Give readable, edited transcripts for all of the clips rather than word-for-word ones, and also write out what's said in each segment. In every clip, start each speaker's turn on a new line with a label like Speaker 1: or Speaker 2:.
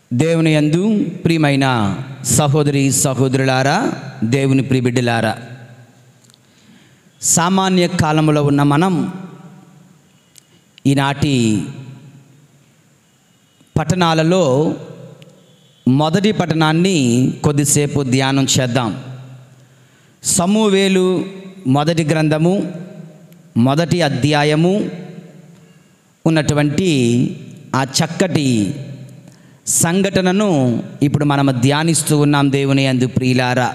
Speaker 1: దేవుని యందు ప్రియమైన సహోదరి సహోదరులారా, దేవుని ప్రియబిడ్డలారా, సామాన్య కాలంలో ఉన్న మనం ఈనాటి పట్టణాలలో మొదటి పట్టణాన్ని కొద్దిసేపు ధ్యానం చేద్దాం. సమూవేలు మొదటి గ్రంథము మొదటి అధ్యాయము ఉన్నటువంటి ఆ చక్కటి సంఘటనను ఇప్పుడు మనం ధ్యానిస్తూ ఉన్నాం. దేవుని యందు ప్రియులారా,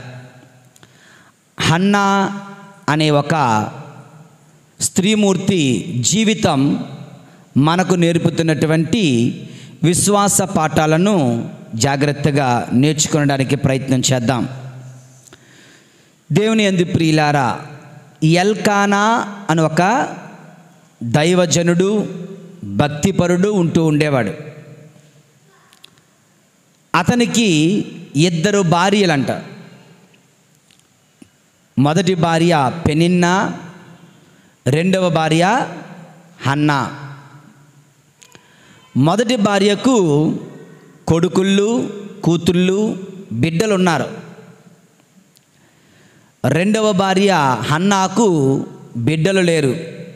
Speaker 1: హన్నా అనే ఒక స్త్రీమూర్తి జీవితం మనకు నేర్పుతున్నటువంటి విశ్వాస పాఠాలను జాగ్రత్తగా నేర్చుకోవడానికి ప్రయత్నం చేద్దాం. దేవుని యందు ప్రియులారా, ఎల్కానా అని ఒక దైవజనుడు, భక్తిపరుడు ఉంటూ ఉండేవాడు. అతనికి 2 భార్యలంట. మొదటి భార్య పెనిన్నా, రెండవ భార్య హన్నా. మొదటి భార్యకు కొడుకుళ్ళు, కూతుళ్ళు, బిడ్డలు ఉన్నారు. రెండవ భార్య హన్నాకు బిడ్డలు లేరు.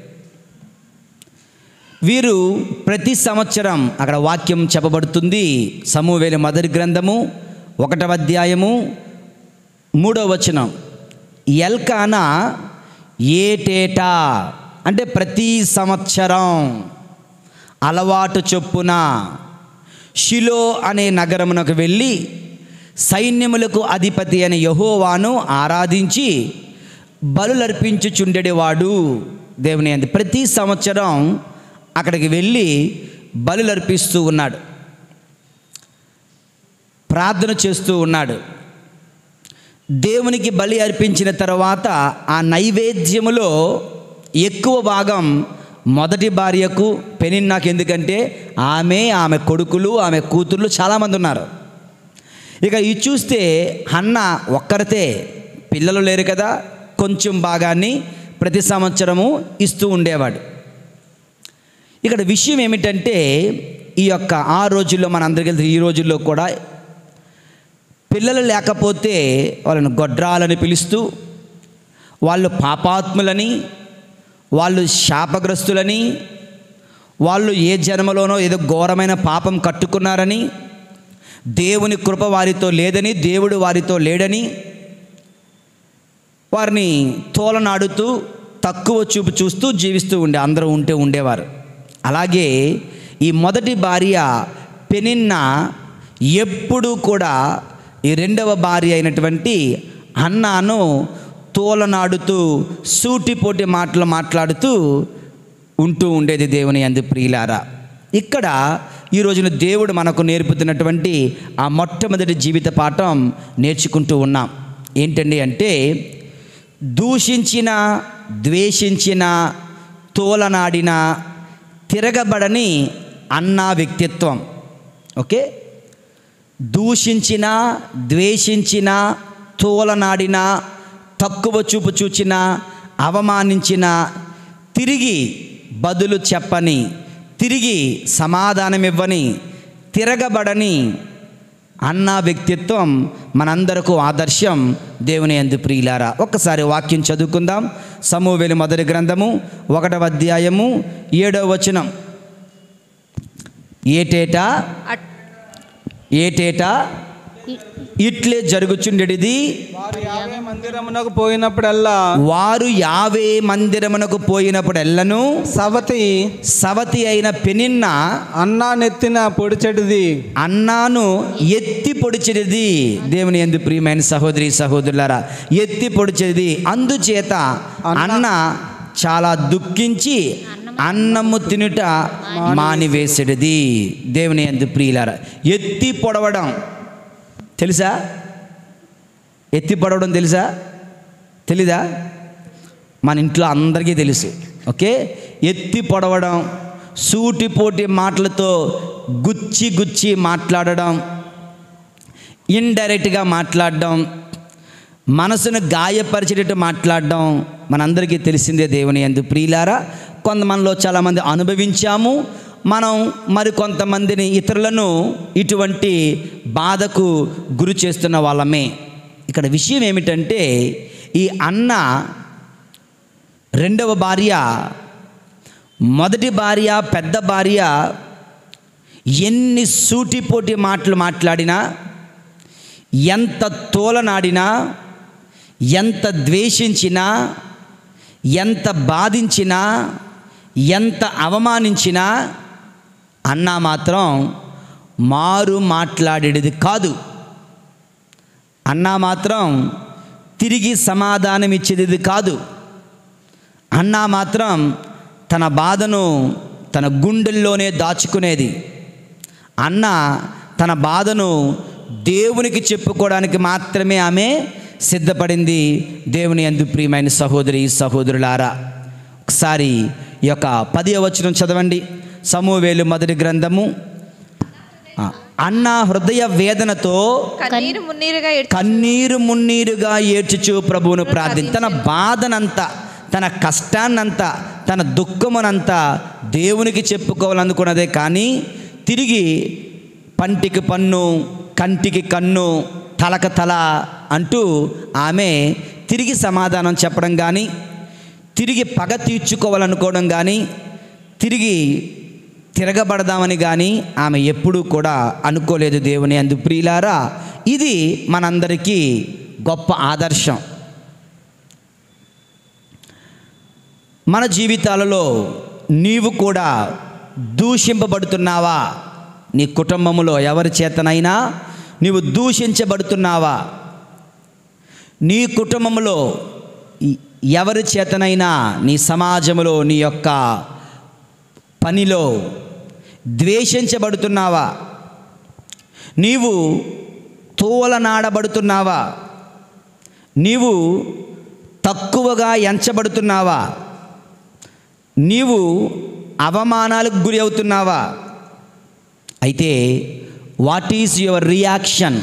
Speaker 1: వీరు ప్రతి సంవత్సరం, అక్కడ వాక్యం చెప్పబడుతుంది, సమూవేలు మొదటి గ్రంథము 1వ అధ్యాయము 3వ వచనం, ఎల్కానా ఏటేటా అంటే ప్రతి సంవత్సరం అలవాటు చొప్పున షిలో అనే నగరమునకు వెళ్ళి సైన్యములకు అధిపతి అయిన యెహోవాను ఆరాధించి బలులర్పించుచుండెడివాడు. దేవుని యందు ప్రతి సంవత్సరం అక్కడికి వెళ్ళి బలులర్పిస్తూ ఉన్నాడు, ప్రార్థన చేస్తూ ఉన్నాడు. దేవునికి బలి అర్పించిన తర్వాత ఆ నైవేద్యములో ఎక్కువ భాగం మొదటి భార్యకు పెనిన్నాకు. ఎందుకంటే ఆమె కొడుకులు, ఆమె కూతుర్లు చాలామంది ఉన్నారు. ఇక ఇది చూస్తే హన్నా ఒక్కరితే, పిల్లలు లేరు కదా, కొంచెం భాగాన్ని ప్రతి సంవత్సరము ఇస్తూ ఉండేవాడు. ఇక్కడ విషయం ఏమిటంటే, ఈ యొక్క ఆ రోజుల్లో మనందరికీ తెలుసు, ఈ రోజుల్లో కూడా పిల్లలు లేకపోతే వాళ్ళని గొడ్రాలని పిలుస్తూ, వాళ్ళు పాపాత్ములని, వాళ్ళు శాపగ్రస్తులని, వాళ్ళు ఏ జన్మలోనో ఏదో ఘోరమైన పాపం కట్టుకున్నారని, దేవుని కృప వారితో లేదని, దేవుడు వారితో లేడని వారిని తోలనాడుతూ తక్కువ చూపు చూస్తూ జీవిస్తూ అందరూ ఉండేవారు. అలాగే ఈ మొదటి భార్య పెనిన్నా ఎప్పుడూ కూడా ఈ రెండవ భార్య అయినటువంటి హన్నాను తోలనాడుతూ సూటిపోటి మాటలు మాట్లాడుతూ ఉంటూ ఉండేది. దేవుని యందు ప్రియులారా, ఇక్కడ ఈ రోజున దేవుడు మనకు నేర్పుతున్నటువంటి ఆ మొట్టమొదటి జీవిత పాఠం నేర్చుకుంటూ ఉన్నాం. ఏంటండి అంటే, దూషించిన, ద్వేషించిన, తోలనాడిన, తిరగబడని అన్నా వ్యక్తిత్వం. ఓకే, దూషించిన, ద్వేషించిన, తోలనాడిన, తక్కువ చూపు చూచిన, అవమానించిన, తిరిగి బదులు చెప్పని, తిరిగి సమాధానం ఇవ్వని, తిరగబడని అన్నా వ్యక్తిత్వం మనందరకు ఆదర్శం. దేవుని యందు ప్రియులారా, ఒక్కసారి వాక్యం చదువుకుందాం. సమూవేలు మొదటి గ్రంథము 1వ అధ్యాయము 7వ వచనం, ఏటేటా ఇట్లే జరుగుచుండెడిది.
Speaker 2: వారు యావే మందిరమునకు పోయినప్పుడెల్లను సవతి అయిన పెనిన్నా అన్నాను ఎత్తి పొడిచెడిది. దేవుని యందు ప్రియమైన సహోదరి సహోదరులారా, ఎత్తి పొడిచెడిది. అందుచేత అన్న చాలా దుఃఖించి అన్నము తినుట మానివేసెడిది. దేవుని యందు ప్రియులారా, ఎత్తి పొడవడం తెలుసా? ఎత్తి పడవడం తెలుసా? తెలీదా? మన ఇంట్లో అందరికీ తెలుసు. ఓకే, ఎత్తి పొడవడం, సూటిపోటి మాటలతో గుచ్చి మాట్లాడడం, ఇండైరెక్ట్గా మాట్లాడడం, మనసును గాయపరిచేటట్టు మాట్లాడడం మనందరికీ తెలిసిందే. దేవుని యందు ప్రియులారా, కొంతమందిలో చాలామంది అనుభవించాము, మనం మరికొంతమందిని ఇతరులను ఇటువంటి బాధకు గురి చేస్తున్న వాళ్ళమే. ఇక్కడ విషయం ఏమిటంటే, ఈ అన్న రెండవ భార్య, మొదటి భార్య పెద్ద భార్య ఎన్ని సూటిపోటి మాటలు మాట్లాడినా, ఎంత తోలనాడినా, ఎంత ద్వేషించినా, ఎంత బాధించినా, ఎంత అవమానించినా అన్న మాత్రం మారు మాట్లాడేది కాదు. అన్న మాత్రం తిరిగి సమాధానం ఇచ్చేది కాదు. అన్న మాత్రం తన బాధను తన గుండెల్లోనే దాచుకునేది. అన్న తన బాధను దేవునికి చెప్పుకోవడానికి మాత్రమే ఆమె సిద్ధపడింది. దేవుని యందు ప్రియమైన సహోదరి సహోదరులారా, ఒకసారి ఈ యొక్క 10వ వచనం చదవండి. సమూవేలు మొదటి గ్రంథము. అన్న హృదయ వేదనతో కన్నీరు మున్నీరుగా ఏడ్చుచు ప్రభువును తన బాధనంతా, తన కష్టాన్నంతా, తన దుఃఖమునంతా దేవునికి చెప్పుకోవాలనుకున్నదే కానీ తిరిగి పంటికి పన్ను, కంటికి కన్ను, తలకు తల అంటూ ఆమె తిరిగి సమాధానం చెప్పడం కానీ, తిరిగి పగ తీర్చుకోవాలనుకోవడం కానీ, తిరిగి తిరగబడదామని కానీ ఆమె ఎప్పుడూ కూడా అనుకోలేదు. దేవుని యందు ప్రియులారా, ఇది మనందరికీ గొప్ప ఆదర్శం. మన జీవితాలలో నీవు కూడా దూషింపబడుతున్నావా? నీ కుటుంబంలో ఎవరి చేతనైనా నీవు దూషించబడుతున్నావా? నీ కుటుంబంలో ఎవరి చేతనైనా, నీ సమాజంలో, నీ యొక్క పనిలో ద్వేషించబడుతున్నావా? నీవు తోలనాడబడుతున్నావా? నీవు తక్కువగా ఎంచబడుతున్నావా? నీవు అవమానాలకు గురి అవుతున్నావా? అయితే వాట్ ఈజ్ యువర్ రియాక్షన్?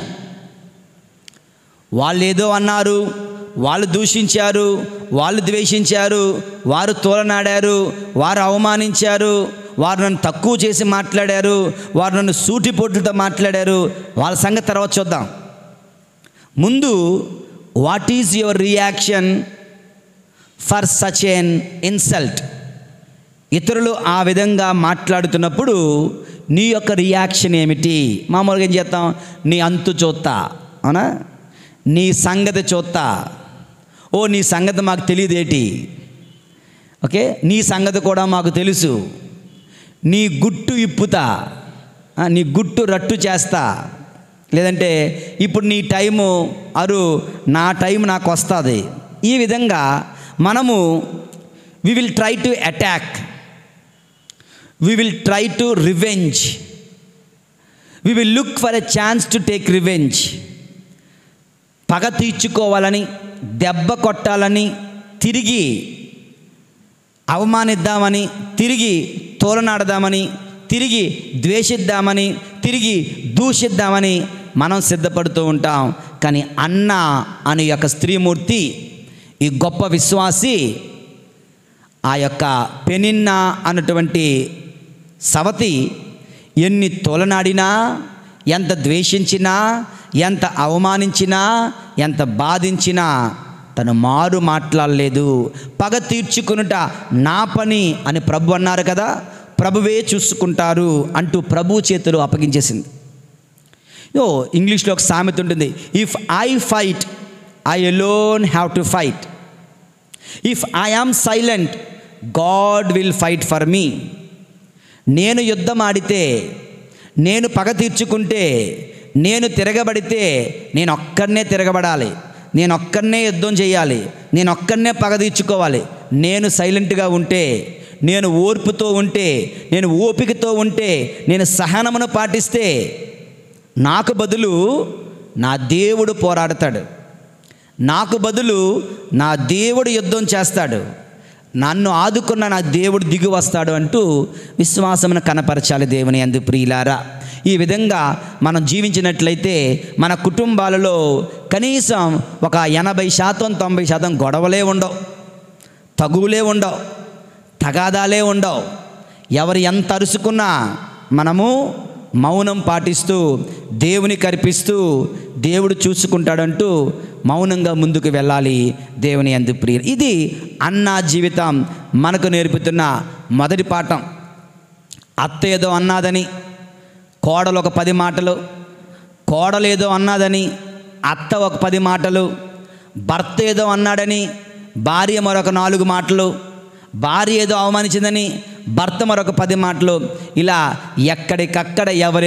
Speaker 2: వాళ్ళు ఏదో అన్నారు, వాళ్ళు దూషించారు, వాళ్ళు ద్వేషించారు, వారు తోలనాడారు, వారు అవమానించారు, వారు నన్ను తక్కువ చేసి మాట్లాడారు, వారు నన్ను సూటిపోట్లతో మాట్లాడారు. వాళ్ళ సంగతి తర్వాత చూద్దాం. ముందు what is your reaction for such an insult? ఇతరులు ఆ విధంగా మాట్లాడుతున్నప్పుడు నీ యొక్క రియాక్షన్ ఏమిటి? మామూలుగా ఏం చేస్తాం? నీ అంతు చూస్తా, అవునా? నీ సంగతి చూస్తా. ఓ, నీ సంగతి మాకు తెలియదేటి? ఓకే, నీ సంగతి కూడా మాకు తెలుసు. నీ గుట్టు ఇప్పుతా, నీ గుట్టు రట్టు చేస్తా. లేదంటే ఇప్పుడు నీ టైము నా టైం నాకు వస్తుంది. ఈ విధంగా మనము we will try to attack, we will try to revenge, we will look for a chance to take revenge. పగ తీర్చుకోవాలని, దెబ్బ కొట్టాలని, తిరిగి అవమానిద్దామని, తిరిగి తోలనాడదామని, తిరిగి ద్వేషిద్దామని, తిరిగి దూషిద్దామని మనం సిద్ధపడుతూ ఉంటాం. కానీ అన్న అనే యొక్క స్త్రీమూర్తి, ఈ గొప్ప విశ్వాసి, ఆ యొక్క పెనిన్నా అన్నటువంటి సవతి ఎన్ని తోలనాడినా, ఎంత ద్వేషించినా, ఎంత అవమానించినా, ఎంత బాధించినా తను మారు మాట్లాడలేదు. పగ తీర్చుకునుట నా పని అని ప్రభు అన్నారు కదా, ప్రభువే చూసుకుంటారు అంటూ ప్రభు చేతులు అప్పగించేసింది. ఇంగ్లీష్లో ఒక సామెత ఉంటుంది, if I fight I alone have to fight, if I am silent God will fight for me. నేను యుద్ధం ఆడితే, నేను పగ తీర్చుకుంటే, నేను తిరగబడితే నేను ఒక్కడనే తిరగబడాలి, నేను ఒక్కడనే యుద్ధం చేయాలి, నేను ఒక్కడనే పగ తీర్చుకోవాలి. నేను సైలెంట్గా ఉంటే, నేను ఓర్పుతో ఉంటే, నేను ఓపికతో ఉంటే, నేను సహనమును పాటిస్తే నాకు బదులు నా దేవుడు పోరాడతాడు, నాకు బదులు నా దేవుడు యుద్ధం చేస్తాడు, నన్ను ఆదుకున్న నా దేవుడు దిగి వస్తాడు అంటూ విశ్వాసమును కనపరచాలి. దేవుని యందు ప్రియులారా, ఈ విధంగా మనం జీవించినట్లయితే మన కుటుంబాలలో కనీసం ఒక 80% 90% గొడవలే ఉండవు, తగువులే ఉండవు, తగాదాలే ఉండవు. ఎవరు ఎంత అరుచుకున్నా మనము మౌనం పాటిస్తూ దేవునికి అర్పిస్తూ దేవుడు చూసుకుంటాడంటూ మౌనంగా ముందుకు వెళ్ళాలి దేవుని యందు ప్రియులు. ఇది అన్నా జీవితం మనకు నేర్పుతున్న మొదటి పాఠం. అత్త ఏదో అన్నాదని కోడలు ఒక 10 మాటలు, కోడలు ఏదో అన్నాదని అత్త ఒక 10 మాటలు, భర్త ఏదో అన్నాడని భార్య మరొక 4 మాటలు, భార్య ఏదో అవమానించిందని భర్త మరొక 10 మాటలు, ఇలా ఎక్కడికక్కడ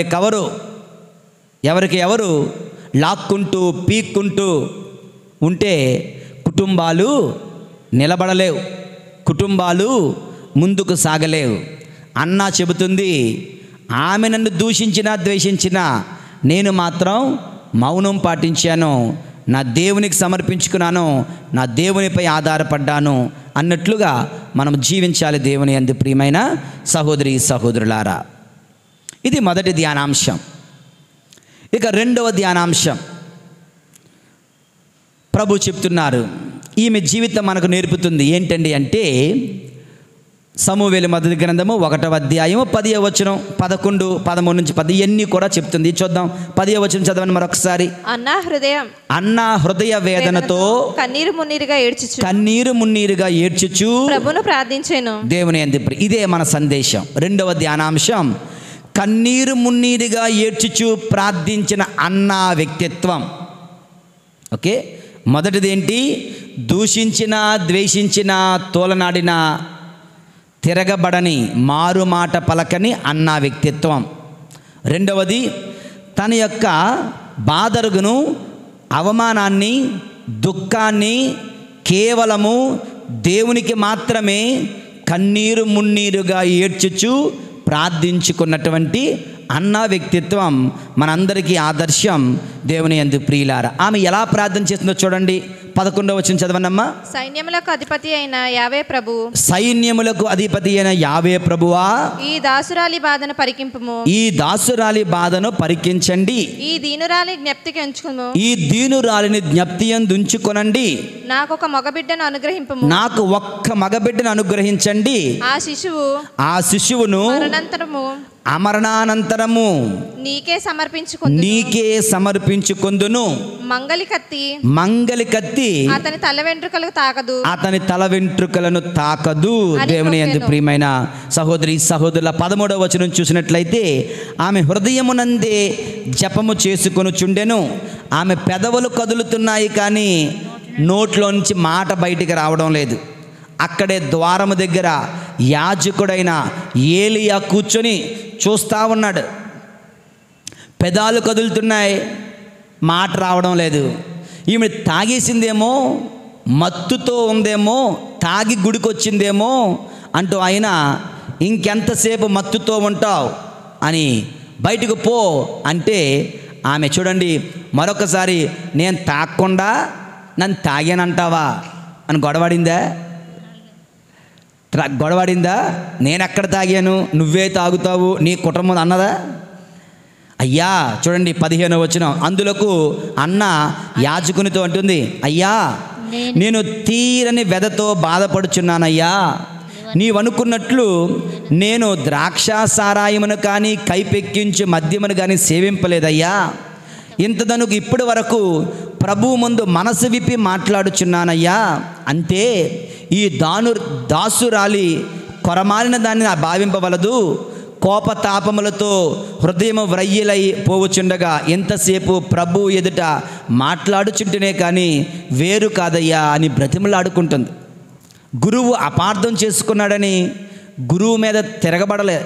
Speaker 2: ఎవరికి ఎవరు లాక్కుంటూ పీక్కుంటూ ఉంటే కుటుంబాలు నిలబడలేవు, కుటుంబాలు ముందుకు సాగలేవు. అన్నా చెబుతుంది, ఆమె నన్ను దూషించినా ద్వేషించినా నేను మాత్రం మౌనం పాటించాను, నా దేవునికి సమర్పించుకున్నాను, నా దేవునిపై ఆధారపడ్డాను అన్నట్లుగా మనం జీవించాలి దేవుని యందు ప్రియమైన సహోదరి సహోదరులారా. ఇది మొదటి ధ్యానాంశం. ఇక రెండవ ధ్యానాంశం ప్రభు చెప్తున్నారు, ఈమె జీవితం మనకు నేర్పుతుంది ఏంటండి అంటే సమూవేలు మొదటి గ్రంథము 1వ అధ్యాయము 10వ వచనం 11, 13 నుంచి 10 ఇవన్నీ కూడా చెప్తుంది. చూద్దాం. 10వ వచనం చదవండి మరొకసారి. అన్నా హృదయ వేదనతో కన్నీరు మున్నీరుగా ఏడ్చుచు ప్రభువును ప్రార్థించెను. దేవుని యందు ఇదే మన సందేశం. రెండవ ధ్యానాంశం కన్నీరు మున్నీరుగా ఏడ్చుచు ప్రార్థించిన అన్నా వ్యక్తిత్వం. ఓకే, మొదటిది ఏంటి? దూషించిన ద్వేషించిన తోలనాడిన తిరగబడని మారు మాట పలకని అన్నా వ్యక్తిత్వం. రెండవది తన యొక్క బాధరుగును అవమానాన్ని దుఃఖాన్ని కేవలము దేవునికి మాత్రమే కన్నీరు మున్నీరుగా ఏడ్చుచు ప్రార్థించుకున్నటువంటి అన్నా వ్యక్తిత్వం మనందరికీ ఆదర్శం దేవుని యందు ప్రియులారా. ఆమె ఎలా ప్రార్థన చేస్తుందో చూడండి. 11వ వచనం చదవనమ్మా.
Speaker 3: సైన్యములకు అధిపతి అయిన యావే ప్రభు,
Speaker 2: సైన్యములకు అధిపతి అయిన యావే ప్రభువా,
Speaker 3: ఈ దాసురాలి బాధను పరికింపుము,
Speaker 2: ఈ దాసురాలి బాధను పరికించండి,
Speaker 3: ఈ దీనురాలి జ్ఞప్తికి ఉంచుకుము,
Speaker 2: ఈ దీనురాలిని జ్ఞప్తి యందు ఉంచుకొనండి,
Speaker 3: నాకు ఒక మగబిడ్డను అనుగ్రహింపుము,
Speaker 2: నాకు ఒక్క మగబిడ్డను అనుగ్రహించండి, ఆ శిశువును అమరణానంతరము నీకే సమర్పించుకొందును. మంగలి కత్తి
Speaker 3: అతని తల
Speaker 2: వెంట్రుకలను తాకదు. దేవుని యందు ప్రియమైన సహోదరి సహోదరుల 13వ వచనం చూసినట్లయితే ఆమె హృదయమునందే జపము చేసుకొనుచుండెను. ఆమె పెదవులు కదులుతున్నాయి కానీ నోట్లోంచి మాట బయటికి రావడం లేదు. అక్కడే ద్వారము దగ్గర యాజకుడైన ఏలియా కూర్చొని చూస్తూ ఉన్నాడు. పెదాలు కదులుతున్నాయి, మాట రావడం లేదు. ఈమె తాగేసిందేమో, మత్తుతో ఉందేమో, తాగి గుడికొచ్చిందేమో అంటూ ఆయన ఇంకెంతసేపు మత్తుతో ఉంటావు అని బయటకు పో అంటే ఆమె చూడండి మరొకసారి నేను తాగకుండా నన్ను తాగానంటావా అని గొడవడిందా? నేను ఎక్కడ తాగాను, నువ్వే తాగుతావు, నీ కుటుంబం అన్నదా? అయ్యా చూడండి 15వ వచనం. అందులకు అన్న యాజకునితో అంటుంది, అయ్యా నేను తీరని వ్యధతో బాధపడుచున్నానయ్యా, నీవనుకున్నట్లు నేను ద్రాక్ష సారాయమును కానీ కైపెక్కించు మద్యమును కానీ సేవింపలేదయ్యా. ఇంతదనుకు ఇప్పటి వరకు ప్రభువు ముందు మనసు విప్పి మాట్లాడుచున్నానయ్యా. అంతే ఈ దాసురాలి కొరమాలిన దాన్ని భావింపవలదు. కోపతాపములతో హృదయం వ్రయ్యలై పోవుచుండగా ఎంతసేపు ప్రభు ఎదుట మాట్లాడుచుంటేనే కానీ వేరు కాదయ్యా అని బ్రతిమలాడుకుంటుంది. గురువు అపార్థం చేసుకున్నాడని గురువు మీద తిరగబడలే.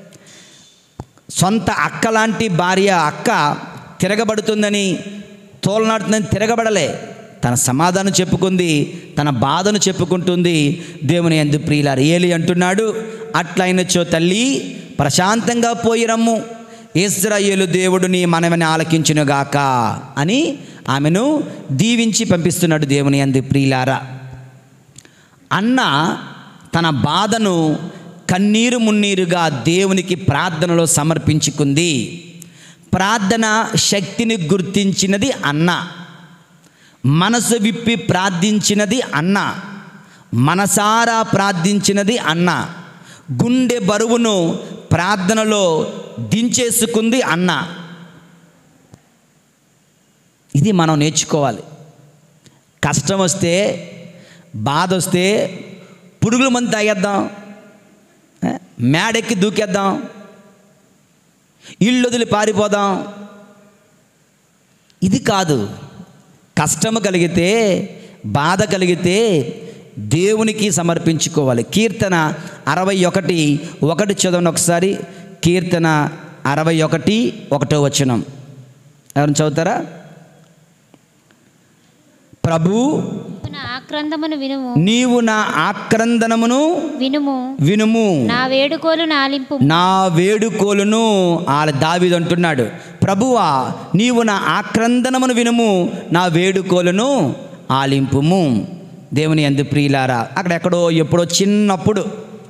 Speaker 2: సొంత అక్కలాంటి భార్య అక్క తిరగబడుతుందని తోలనాడుతుందని తిరగబడలే. తన సమాధానం చెప్పుకుంది, తన బాధను చెప్పుకుంటుంది. దేవుని యందు ప్రియులారా, ఏలి అంటున్నాడు, అట్లయినచో తల్లి ప్రశాంతంగా పోయి రమ్ము, ఇశ్రాయేలు దేవుడు నీ మనవిని ఆలకించునుగాక అని ఆమెను దీవించి పంపిస్తున్నాడు. దేవుని యందు ప్రియులారా, అన్న తన బాధను కన్నీరు మున్నీరుగా దేవునికి ప్రార్థనలో సమర్పించుకుంది. ప్రార్థన శక్తిని గుర్తించినది అన్న, మనసు విప్పి ప్రార్థించినది అన్న, మనసారా ప్రార్థించినది అన్న, గుండె బరువును ప్రార్థనలో దించేసుకుంది అన్న. ఇది మనం నేర్చుకోవాలి. కష్టం వస్తే, బాధ వస్తే పురుగుల మంది తాగేద్దాం, మేడెక్కి దూకేద్దాం, ఇల్లు వదిలి పారిపోదాం. ఇది కాదు. కష్టము కలిగితే, బాధ కలిగితే దేవునికి సమర్పించుకోవాలి. కీర్తన 61:1 చదవండి ఒకసారి. కీర్తన 61:1 ఎవరైనా చదువుతారా? ప్రభు,
Speaker 4: నా ఆక్రందమును వినుము,
Speaker 2: నీవు నా ఆక్రందనమును
Speaker 4: వినుము,
Speaker 2: వినుము,
Speaker 4: నా వేడుకోలును ఆలింపు.
Speaker 2: నా వేడుకోలును దావీదు అంటున్నాడు, ప్రభువా నీవు నా ఆక్రందనమును వినుము, నా వేడుకోలును ఆలింపుము. దేవుని యందు ప్రియులారా, అక్కడ ఎక్కడో ఎప్పుడో చిన్నప్పుడు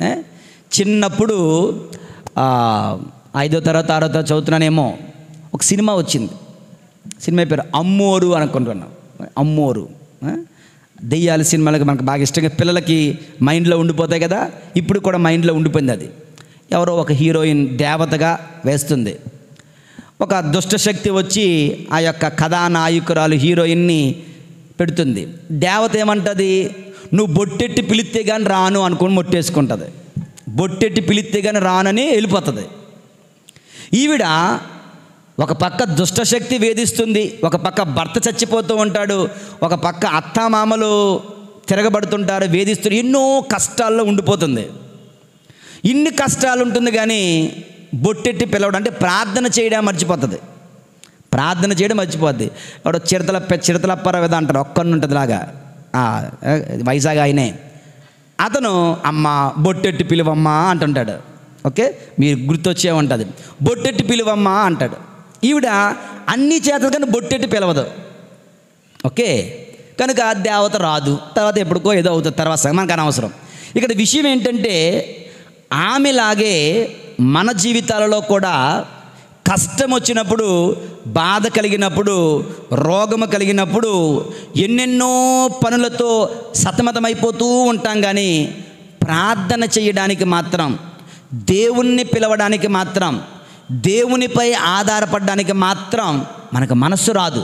Speaker 2: 5వ తరగతి 6వ తరగతి చదువుతున్నానేమో, ఒక సినిమా వచ్చింది. సినిమా పేరు అమ్మోరు అనుకుంటున్నాం. అమ్మోరు దెయ్యాల సినిమాలకు మనకు బాగా ఇష్టంగా పిల్లలకి మైండ్లో ఉండిపోతాయి కదా. ఇప్పుడు కూడా మైండ్లో ఉండిపోయింది. అది ఎవరో ఒక హీరోయిన్ దేవతగా వేస్తుంది. ఒక దుష్టశక్తి వచ్చి ఆ యొక్క కథానాయకురాలు హీరోయిన్ని పెడుతుంది. దేవత ఏమంటుంది? నువ్వు బొట్టెట్టి పిలిస్తే కానీ రాను అనుకుని మొట్టేసుకుంటుంది. బొట్టెట్టి పిలిస్తే కానీ రానని వెళ్ళిపోతుంది. ఈవిడ ఒక పక్క దుష్టశక్తి వేధిస్తుంది, ఒక పక్క భర్త చచ్చిపోతూ ఉంటాడు, ఒక పక్క అత్తామామలు తిరగబడుతుంటారు, వేధిస్తారు. ఎన్నో కష్టాల్లో ఉండిపోతుంది. ఇన్ని కష్టాలు ఉంటుంది కానీ బొట్టెట్టి పిలవడం అంటే ప్రార్థన చేయడం మర్చిపోతుంది. ప్రార్థన చేయడం మర్చిపోద్ది. ఎవడో చిరతలప్పారావు ఏదో అంటారు, ఒక్కడిని ఉంటుంది లాగా, వైజాగ్ ఆయనే. అతను అమ్మ బొట్టెట్టి పిలువమ్మ అంటుంటాడు. ఓకే, మీరు గుర్తొచ్చే ఉంటుంది. బొట్టెట్టి పిలువమ్మ అంటాడు. ఈవిడ అన్ని చేతలు కానీ బొట్టెట్టి పిలవదు. ఓకే, కనుక దేవత రాదు. తర్వాత ఎప్పటికో ఏదో అవుతుంది, తర్వాత మనకు అనవసరం. ఇక్కడ విషయం ఏంటంటే, ఆమెలాగే మన జీవితాలలో కూడా కష్టం వచ్చినప్పుడు, బాధ కలిగినప్పుడు, రోగము కలిగినప్పుడు ఎన్నెన్నో పనులతో సతమతమైపోతూ ఉంటాం. కానీ ప్రార్థన చేయడానికి మాత్రం, దేవుణ్ణి పిలవడానికి మాత్రం, దేవునిపై ఆధారపడడానికి మాత్రం మనకు మనస్సు రాదు.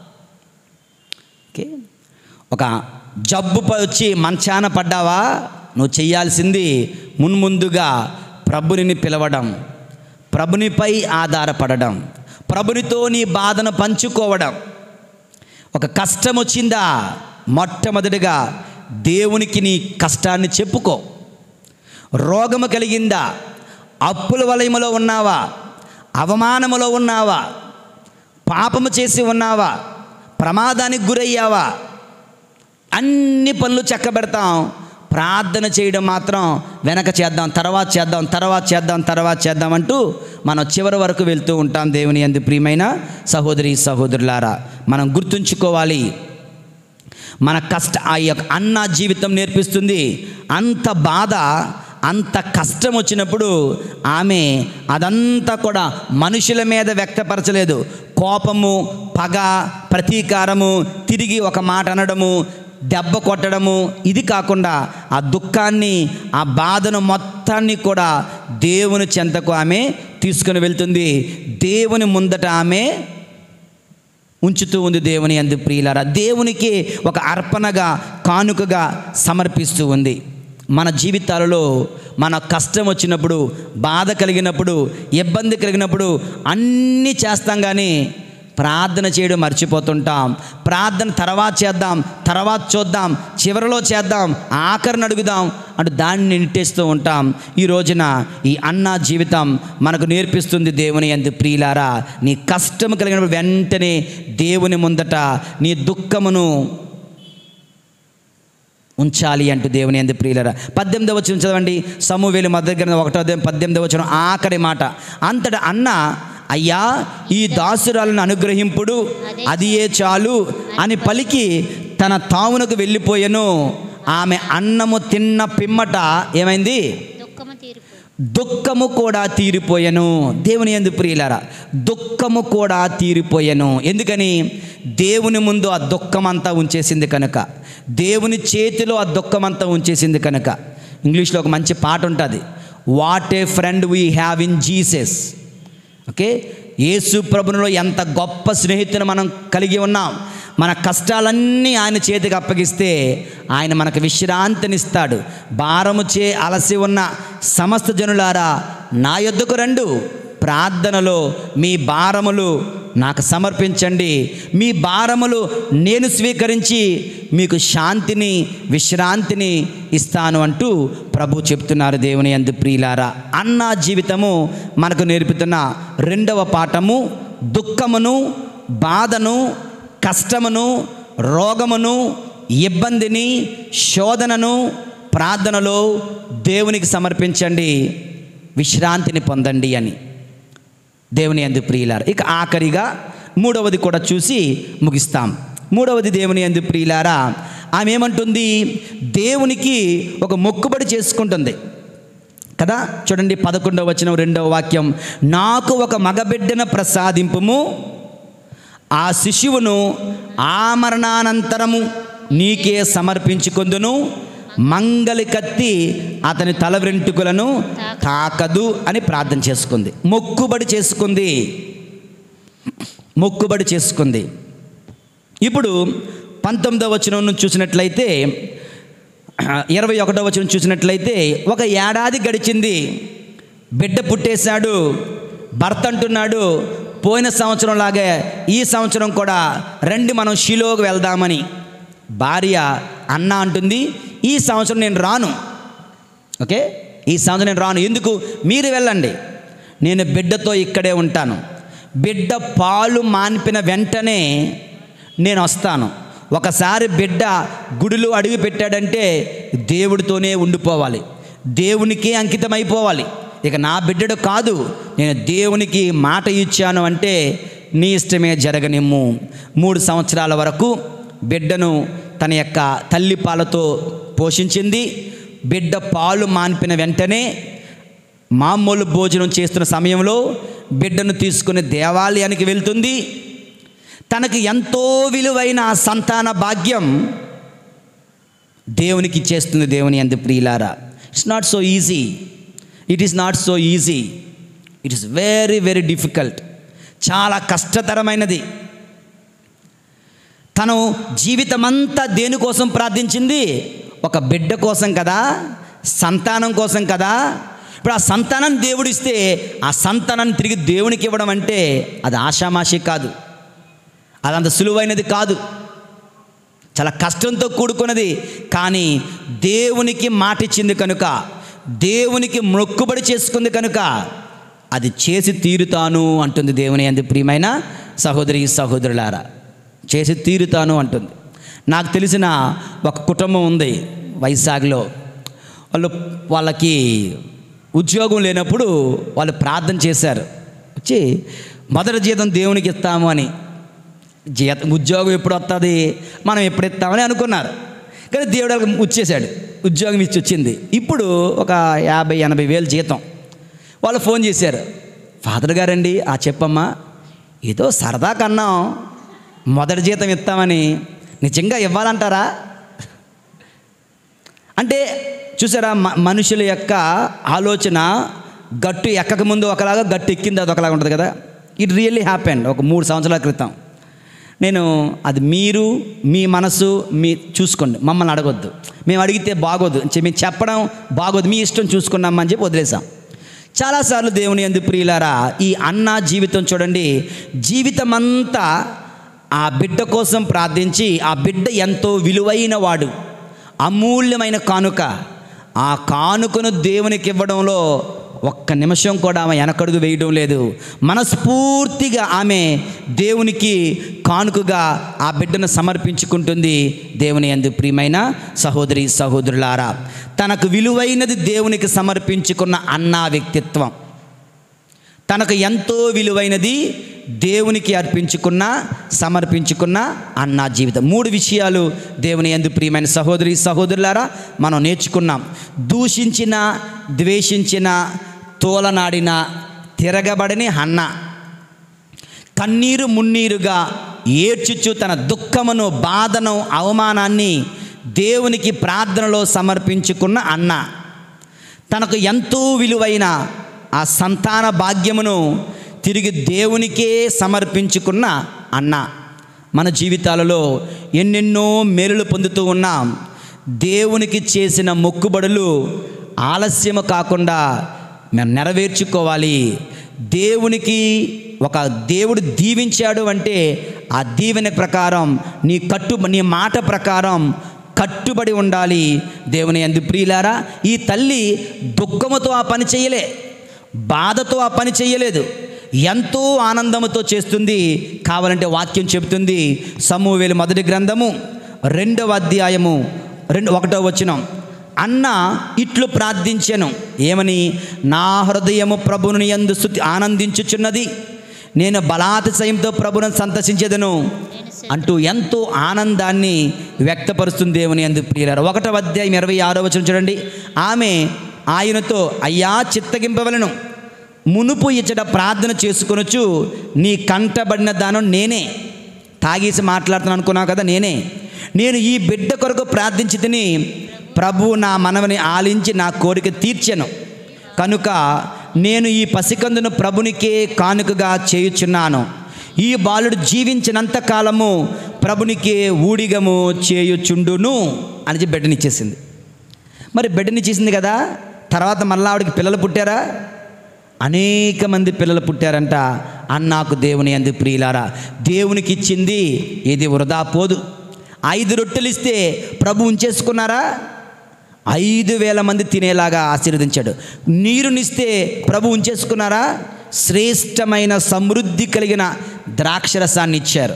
Speaker 2: ఓకే, ఒక జబ్బు వచ్చి మంచాన పడ్డావా, నువ్వు చేయాల్సింది మున్ముందుగా ప్రభుని పిలవడం, ప్రభునిపై ఆధారపడడం, ప్రభునితో నీ బాధను పంచుకోవడం. ఒక కష్టం వచ్చిందా, మొట్టమొదటిగా దేవునికి నీ కష్టాన్ని చెప్పుకో. రోగము కలిగిందా, అప్పుల వలయములో ఉన్నావా, అవమానములో ఉన్నావా, పాపము చేసి ఉన్నావా, ప్రమాదానికి గురయ్యావా, అన్ని పనులు చక్కబెడతాం. ప్రార్థన చేయడం మాత్రం వెనక చేద్దాం, తర్వాత చేద్దాం అంటూ మనం చివరి వరకు వెళ్తూ ఉంటాం. దేవుని యందు ప్రియమైన సహోదరి సహోదరులారా, మనం గుర్తుంచుకోవాలి, మన ఆ యొక్క అన్న జీవితం నేర్పిస్తుంది. అంత బాధ, అంత కష్టం వచ్చినప్పుడు ఆమె అదంతా కూడా మనుషుల మీద వ్యక్తపరచలేదు. కోపము, పగ, ప్రతీకారము, తిరిగి ఒక మాట అనడము, దెబ్బ కొట్టడము, ఇది కాకుండా ఆ దుఃఖాన్ని, ఆ బాధను మొత్తాన్ని కూడా దేవుని చెంతకు ఆమె తీసుకుని వెళ్తుంది. దేవుని ముందట ఆమె ఉంచుతూ ఉంది. దేవుని యందు ప్రియులారా, దేవునికి ఒక అర్పణగా, కానుకగా సమర్పిస్తూ ఉంది. మన జీవితాలలో మన కష్టం వచ్చినప్పుడు, బాధ కలిగినప్పుడు, ఇబ్బంది కలిగినప్పుడు అన్నీ చేస్తాం, కానీ ప్రార్థన చేయడం మర్చిపోతుంటాం. ప్రార్థన తర్వాత చేద్దాం, తర్వాత చూద్దాం, చివరిలో చేద్దాం, ఆఖరిని అడుగుదాం అంటూ దాన్ని నెట్టేస్తూ ఉంటాం. ఈ రోజున ఈ అన్న జీవితం మనకు నేర్పిస్తుంది. దేవుని యందు ప్రియులారా, నీ కష్టం కలిగినప్పుడు వెంటనే దేవుని ముందట నీ దుఃఖమును ఉంచాలి అంటూ దేవుని యందు ప్రియులారా. 18వ వచనం చదవండి. సమూవేలు మొదటి గ్రంథం 1:18 వచనం ఆఖరి మాట. అంతటా అన్న, అయ్యా ఈ దాసురాలను అనుగ్రహింపుడు, అది ఏ చాలు అని పలికి తన తావునకు వెళ్ళిపోయెను. ఆమె అన్నము తిన్న పిమ్మట ఏమైంది? దుఃఖము కూడా తీరిపోయెను. దేవుని యందు ప్రియులారా, దుఃఖము కూడా తీరిపోయెను. ఎందుకని? దేవుని ముందు ఆ దుఃఖమంతా ఉంచేసింది కనుక, దేవుని చేతిలో ఆ దుఃఖమంతా ఉంచేసింది కనుక. ఇంగ్లీష్లో ఒక మంచి పాట ఉంటుంది, what a friend we have in Jesus. Okay, యేసు ప్రభువులో ఎంత గొప్ప స్నేహితుని మనం కలిగి ఉన్నాం. మన కష్టాలన్నీ ఆయన చేతికి అప్పగిస్తే ఆయన మనకు విశ్రాంతినిస్తాడు. భారము చే అలసి ఉన్న సమస్త జనులారా నా యొద్దకు రండు, ప్రార్థనలో మీ భారములు నాకు సమర్పించండి, మీ భారములు నేను స్వీకరించి మీకు శాంతిని విశ్రాంతిని ఇస్తాను అంటూ ప్రభు చెప్తున్నారు. దేవుని యందు ప్రియులారా, అన్న జీవితము మనకు నేర్పుతున్న రెండవ పాఠము దుఃఖమును, బాధను, కష్టమును, రోగమును, ఇబ్బందిని, శోధనను ప్రార్థనలో దేవునికి సమర్పించండి, విశ్రాంతిని పొందండి అని. దేవుని యందు ప్రియులారా, ఇక ఆఖరిగా మూడవది కూడా చూసి ముగిస్తాం. మూడవది దేవుని యందు ప్రియులారా, ఆమె ఏమంటుంది? దేవునికి ఒక మొక్కుబడి చేసుకుంటుంది కదా. చూడండి 11వ వచనం 2వ వాక్యం, నాకు ఒక మగబిడ్డను ప్రసాదింపుము, ఆ శిశువును ఆమరణానంతరము నీకే సమర్పించుకొందును, మంగలి కత్తి అతని తల వెంట్రుకలను తాకదు అని ప్రార్థన చేసుకుంది. మొక్కుబడి చేసుకుంది, మొక్కుబడి చేసుకుంది. ఇప్పుడు 19వ వచనం నుంచి చూసినట్లయితే, 21వ వచనం చూసినట్లయితే, ఒక ఏడాది గడిచింది, బిడ్డ పుట్టేశాడు, భర్త అంటున్నాడు పోయిన సంవత్సరం లాగే ఈ సంవత్సరం కూడా రండి మనం షిలోకి వెళ్దామని. భార్య అన్న అంటుంది ఈ సంవత్సరం నేను రాను. ఓకే, ఈ సంవత్సరం నేను రాను. ఎందుకు? మీరు వెళ్ళండి, నేను బిడ్డతో ఇక్కడే ఉంటాను. బిడ్డ పాలు మాన్పిన వెంటనే నేను వస్తాను. ఒకసారి బిడ్డ గుడిలో అడుగు పెట్టాడంటే దేవుడితోనే ఉండిపోవాలి, దేవునికే అంకితం అయిపోవాలి. ఇక నా బిడ్డడు కాదు, నేను దేవునికి మాట ఇచ్చాను అంటే నీ ఇష్టమే జరగనిమ్ము. 3 సంవత్సరాల వరకు బిడ్డను తన యొక్క తల్లి పాలతో పోషించింది. బిడ్డ పాలు మాన్పిన వెంటనే మామూలు భోజనం చేస్తున్న సమయంలో బిడ్డను తీసుకుని దేవాలయానికి వెళ్తుంది. తనకు ఎంతో విలువైన సంతాన భాగ్యం దేవునికి ఇచ్చేస్తుంది. దేవుని యందు ప్రియులారా, it's not so easy, it is not so easy, it is very very difficult. చాలా కష్టతరమైనది. తను జీవితమంతా దేనికోసం ప్రార్థించింది? ఒక బిడ్డ కోసం కదా, సంతానం కోసం కదా. ఇప్పుడు ఆ సంతానం దేవుడిస్తే ఆ సంతానాన్ని తిరిగి దేవునికి ఇవ్వడం అంటే అది ఆషామాషి కాదు, అదంత సులువైనది కాదు, చాలా కష్టంతో కూడుకున్నది. కానీ దేవునికి మాట ఇచ్చింది కనుక, దేవునికి మొక్కుబడి చేసుకుంది కనుక అది చేసి తీరుతాను అంటుంది. దేవుని యందు ప్రియమైన సహోదరి సహోదరులారా, చేసి తీరుతాను అంటుంది. నాకు తెలిసిన ఒక కుటుంబం ఉంది వైజాగ్లో. వాళ్ళకి ఉద్యోగం లేనప్పుడు వాళ్ళు ప్రార్థన చేశారు, వచ్చి మొదటి జీతం దేవునికి ఇస్తాము అని. ఉద్యోగం ఎప్పుడు వస్తుంది, మనం ఎప్పుడు ఇస్తామని అనుకున్నారు. కానీ దేవుడు వాళ్ళకి వచ్చేసాడు, ఉద్యోగం ఇచ్చి వచ్చింది. ఇప్పుడు ఒక 50-80 వేలు జీతం. వాళ్ళు ఫోన్ చేశారు, ఫాదర్ గారండి చెప్పమ్మా, ఏదో సరదా కన్నాం మొదటి జీతం ఇస్తామని, నిజంగా ఇవ్వాలంటారా అంటే చూసారా, మనుషుల యొక్క ఆలోచన గట్టు ఎక్కకముందు ఒకలాగా, గట్టు ఎక్కింది అది ఒకలాగా ఉంటుంది కదా. It really happened. ఒక 3 సంవత్సరాల క్రితం నేను, అది మీరు మీ మనసు మీ చూసుకోండి, మమ్మల్ని అడగొద్దు, మేము అడిగితే బాగోదు, మేము చెప్పడం బాగోదు, మీ ఇష్టం చూసుకున్నామని చెప్పి వదిలేసాం. చాలాసార్లు దేవుని యందు ప్రియులారా, ఈ అన్న జీవితం చూడండి, జీవితమంతా ఆ బిడ్డ కోసం ప్రార్థించి, ఆ బిడ్డ ఎంతో విలువైన వాడు, అమూల్యమైన కానుక, ఆ కానుకను దేవునికి ఇవ్వడంలో ఒక్క నిమిషం కూడా ఆమె వెనకడుగు వేయడం లేదు. మనస్ఫూర్తిగా ఆమె దేవునికి కానుకగా ఆ బిడ్డను సమర్పించుకుంటుంది. దేవుని యందు ప్రియమైన సహోదరి సహోదరులారా, తనకు విలువైనది దేవునికి సమర్పించుకున్న అన్న వ్యక్తిత్వం, తనకు ఎంతో విలువైనది దేవునికి సమర్పించుకున్న అన్న జీవితం. 3 విషయాలు దేవుని యందు ప్రియమైన సహోదరి సహోదరులారా మనం నేర్చుకున్నాం. దూషించిన, ద్వేషించిన, తోలనాడిన, తిరగబడని అన్న, కన్నీరు మున్నీరుగా ఏడ్చుచు తన దుఃఖమును, బాధను, అవమానాన్ని దేవునికి ప్రార్థనలో సమర్పించుకున్న అన్న, తనకు ఎంతో విలువైన ఆ సంతాన భాగ్యమును తిరిగి దేవునికే సమర్పించుకున్న అన్న. మన జీవితాలలో ఎన్నెన్నో మేలులు పొందుతూ ఉన్నాం. దేవునికి చేసిన మొక్కుబడులు ఆలస్యము కాకుండా నెరవేర్చుకోవాలి. దేవునికి ఒక దేవుడు దీవించాడు అంటే ఆ దీవెన ప్రకారం నీ మాట ప్రకారం కట్టుబడి ఉండాలి. దేవుని యందు ప్రియులారా, ఈ తల్లి దుఃఖముతో ఆ పని చేయలే, బాధతో ఆ పని చేయలేదు, ఎంతో ఆనందముతో చేస్తుంది. కావాలంటే వాక్యం చెబుతుంది. సమూయేలు మొదటి గ్రంథము 2వ అధ్యాయము 1వ వచనం. అన్న ఇట్లు ప్రార్థించెను, ఏమని? నా హృదయము ప్రభుని యందు ఆనందించుచున్నది, నేను బలాతిశయంతో ప్రభును సంతసించెదను అంటూ ఎంతో ఆనందాన్ని వ్యక్తపరుస్తుంది దేవుని యందు ప్రియులారా. 1వ అధ్యాయం 26వ వచనం చూడండి. ఆమె ఆయనతో, అయ్యా చిత్తగింపవలను, మునుపు ఇచ్చట ప్రార్థన చేసుకొనొచ్చు నీ కంటబడిన దానం నేనే. తాగేసి మాట్లాడుతున్నాను అనుకున్నావు కదా, నేను ఈ బిడ్డ కొరకు ప్రార్థించి తిని ప్రభువు నా మనవిని ఆలించి నా కోరిక తీర్చెను కనుక నేను ఈ పసికందును ప్రభునికే కానుకగా చేయుచున్నాను. ఈ బాలుడు జీవించినంత కాలము ప్రభునికే ఊడిగము చేయుచుండును అని బిడ్డనిచ్చేసింది. మరి బిడ్డనిచ్చేసింది కదా, తర్వాత మళ్ళీ ఆవిడకి పిల్లలు పుట్టారా? అనేక మంది పిల్లలు పుట్టారంట. అన్నాకు దేవుని యందు ప్రియులారా, దేవునికి ఇచ్చింది ఇది వృధా పోదు. 5 రొట్టెలు ఇస్తే ప్రభు ఉంచేసుకున్నారా? 5,000 మంది తినేలాగా ఆశీర్వదించాడు. నీరునిస్తే ప్రభు ఉంచేసుకున్నారా? శ్రేష్టమైన సమృద్ధి కలిగిన ద్రాక్షరసాన్ని ఇచ్చారు.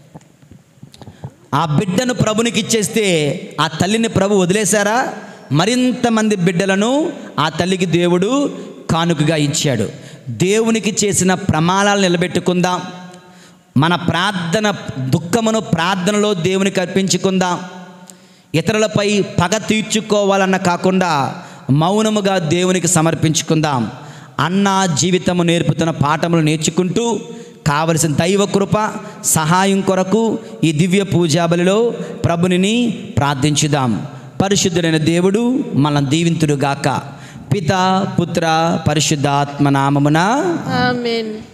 Speaker 2: ఆ బిడ్డను ప్రభునికి ఇచ్చేస్తే ఆ తల్లిని ప్రభు వదిలేశారా? మరింత మంది బిడ్డలను ఆ తల్లికి దేవుడు కానుకగా ఇచ్చాడు. దేవునికి చేసిన ప్రమాణాలు నిలబెట్టుకుందాం. మన ప్రార్థన దుఃఖమును ప్రార్థనలో దేవునికి అర్పించుకుందాం. ఇతరులపై పగ తీర్చుకోవాలన్న కాకుండా మౌనముగా దేవునికి సమర్పించుకుందాం. అన్న జీవితము నేర్పుతున్న పాఠములు నేర్చుకుంటూ కావలసిన దైవ కృప సహాయం కొరకు ఈ దివ్య పూజాబలిలో ప్రభునిని ప్రార్థించుదాం. పరిశుద్ధుడైన దేవుడు మనల్ని దీవింతుడుగాక. పితా పుత్ర పరిశుద్ధాత్మ నామమున
Speaker 3: ఆమేన్.